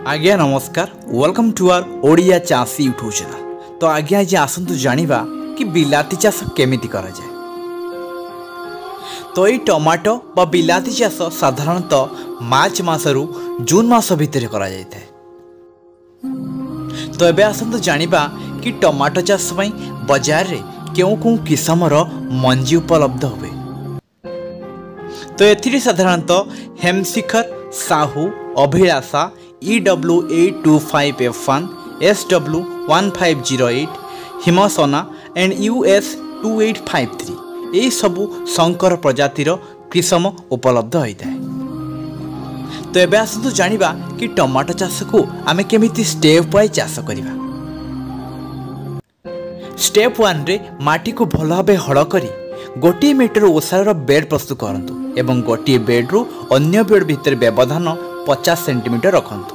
आज्ञा नमस्कार welcome to our Odia चाषी यूट्यूब चैनल। तो आज्ञा आज आसतु जानिबा कि बिलाती चाष केमिति करा जाए। तो ये टमाटो व बिलाती चाष साधारणतः मार्च मासरू जून मास भितर करा जाए। तो एबे आसतु जानिबा कि टमाटो चाष पई बाजार रे केउ किस्मर मंजी उपलब्ध हुए। तो एथिरे साधारणतः हेमशिखर, साहू, अभिलाषा, EW825F1, SW1508, हिमसना एंड US2853 यही सबू संकर प्रजातिर किस्म उपलब्ध होता है। तो एबे आसतु जानिबा कि टमाटो चाष को आमे केमिति स्टेप वाइज चाष करिबा। स्टेप 1 रे माटी को भल भाबे हड़ करी गोटे मीटर ओसार बेड प्रस्तुत करंतु एवं गोटे बेड रु अन्य बेड भितर व्यवधान 50 सेंटीमीटर रखंतु।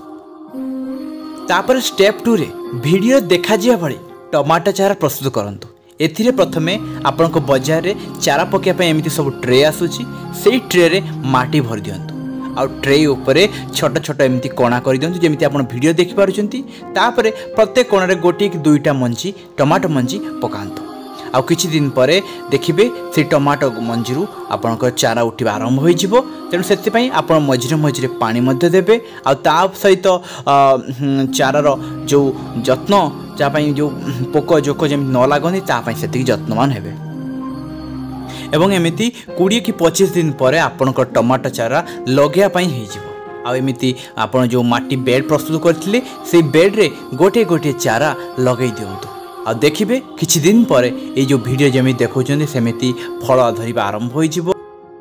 तापर स्टेप 2 रे वीडियो देखा जिया भली टमाटो चारा प्रस्तुत करंतु। एथिरे प्रथमे आपन को बाजार रे चारा पकिया पे एमिति सब ट्रे आसुची, सेही ट्रे रे माटी भर दियंतु आ ट्रे ऊपर छोट छोट एमिति कोणा कर दियंतु जेमिति आपन वीडियो देखि पारुचंती। तापर प्रत्येक कोणा रे गोटे कि दुईटा मंजी टमाटो मंजी पकांतु। आ किछि दिन परे देखिबे से टमाटो मंजीरू आपनकर चारा उठिबा आरंभ होई जिवो। तेणु सेति पई आपन मझिरे मझिरे पानी मध्य देबे आ ता सहित चारार जो जत्न जा पई जो पोक जोक जेम न लागोनी ता पई सेति जत्नवान हेबे। एवं एमिति 20 कि 25 दिन परे आपनकर टमाटो चारा लगेया पई हेई जिवो। आ एमिति आपन जो माटी बेड प्रस्तुत करथिले से बेड रे गोटे गोटे चारा लगेई दियंतु। आ देखिबे किछि दिन परे ए जो वीडियो जमी देखौछन्ती सेमिति फल धरिबा आरंभ होई जिवो।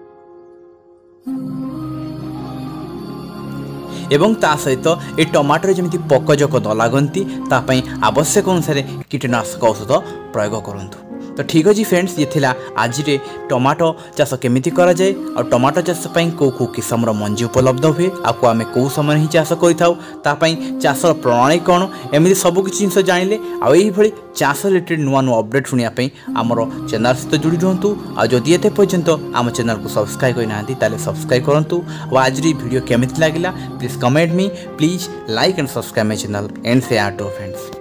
एवं ता सहित ए टमाटर जमिति पकजक न लागंती ता पई आवश्यक अनुसार कीटनाशक औषध प्रयोग करंतु। तो ठीक अछि फ्रेंड्स, ये थिला आज रे टमाटो चाष केमिति करा जाए और टमाटो चाष पई को किस्मर मंजी उपलब्ध हुए आ को आमे को समय ही चाष करिथाउ ता पई चाषर प्रणाली कोन एमिति सब किछि जिंस जानिले आ एही भली चाष रिलेटेड नुवा नुवा अपडेट सुनिया पई हमरो चैनल सहित जुड़ी रहंतु। आ जदि एते पर्यंत आम चैनल को सब्सक्राइब करि नांती ताले सब्सक्राइब करंतु। आ आज रे वीडियो केमिति लागिला please comment me, please like and subscribe my channel and share to friends.